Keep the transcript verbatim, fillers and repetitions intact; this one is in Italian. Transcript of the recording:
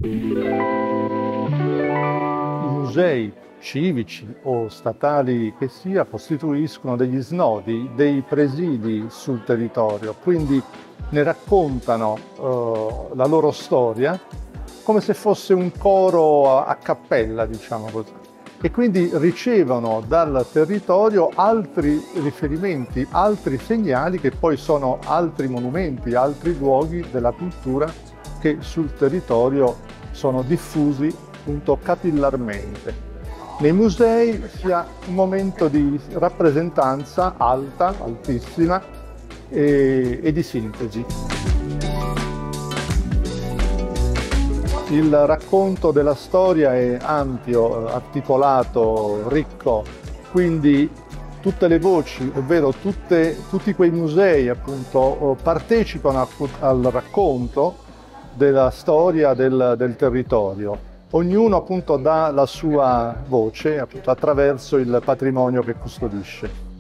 I musei civici o statali che sia costituiscono degli snodi, dei presidi sul territorio, quindi ne raccontano eh, la loro storia come se fosse un coro a, a cappella, diciamo così, e quindi ricevono dal territorio altri riferimenti, altri segnali che poi sono altri monumenti, altri luoghi della cultura che sul territorio sono diffusi appunto capillarmente. Nei musei si ha un momento di rappresentanza alta, altissima e, e di sintesi. Il racconto della storia è ampio, articolato, ricco, quindi tutte le voci, ovvero tutte, tutti quei musei appunto partecipano al racconto della storia del, del territorio. Ognuno appunto dà la sua voce appunto, attraverso il patrimonio che custodisce.